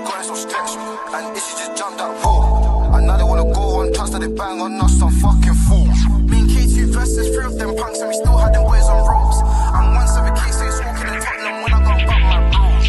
going so stretched, and Issy just jumped that wall. And now they wanna go on trust that they bang on us, some fucking fools. Me and K2 versus 3 of them punks, and we still had them boys on ropes. And once every case is walking in Tottenham when I got back my bros.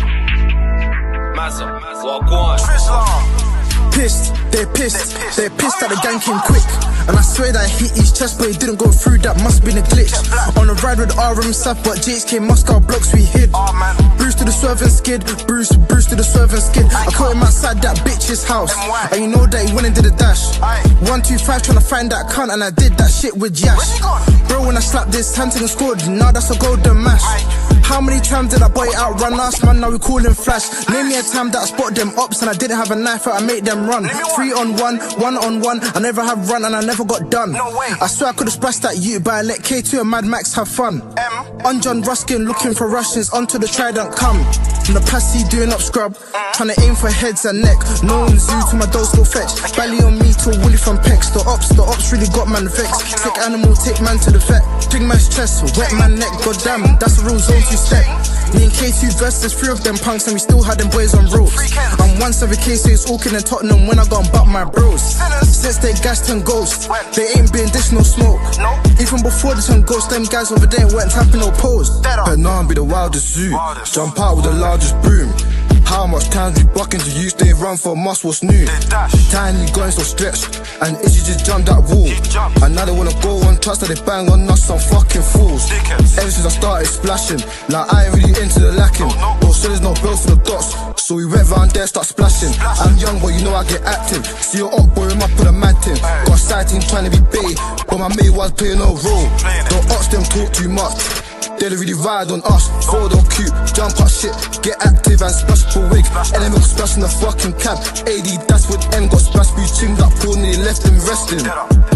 Mazza, walk on. Trizzac. Pissed, they're pissed that the gang came quick. And I swear that I hit his chest, but he didn't go through, that must have been a glitch. On a ride with RmSav, but JHK Moscow blocks we hid. Bruce to the swerve and skid, Bruce to the swerve and skid. I caught him outside that bitch's house, and you know that he went and did a dash. 125 trying to find that cunt, and I did that shit with Yash. Bro, when I slapped this, Hampton and scored, now that's a golden mash. How many times did that boy outrun us, man, now we call him Flash. Name me a time that I spotted them ops and I didn't have a knife out, I made them run. 3 on 1, 1 on 1, I never have run and I never got done. I swear I could have splashed at you, but I let K2 and Madmax have fun. On John Ruskin looking for Russians, onto the trident come. From the passy doing up scrub, trying to aim for heads and neck. No one zoo to my dough still fetch. Belly on me to Willie from Pex. The ops really got man vexed. Sick animal, take man to the vet. Big man's chest, wet man neck, goddamn, that's a real zone 2 step. Me and K2 versus 3 of them punks, and we still had them boys on ropes. And once every case is Auckland and Tottenham when I got butt my bros. Since they gassed and ghost, they ain't been dish no smoke. Even before this and ghost, them guys over there weren't tapping no pose. Peckham be the wildest zoo, jump out with the largest broom. How much time we bucking to use? They run for us, what's new? Tiny going so stretched, and Issy just jumped that wall. And now they wanna go on trust that they bang on us, some fucking fools. Ever since I started splashing, like I ain't really into the lacking. Bro, so there's no bills for the dots, so we went round there, start splashing. I'm young, but you know I get active. See your up, boy, him up with a mad thing. Got a side team trying to be big, but my mate was playing no role. Don't ox them talk too much, they don't really ride on us. Forward or cute, jump up shit, get active and splash for wig. NM got splashed in the fucking cab. AD, that's what M got splashed, we chinged up, poor nearly left him resting.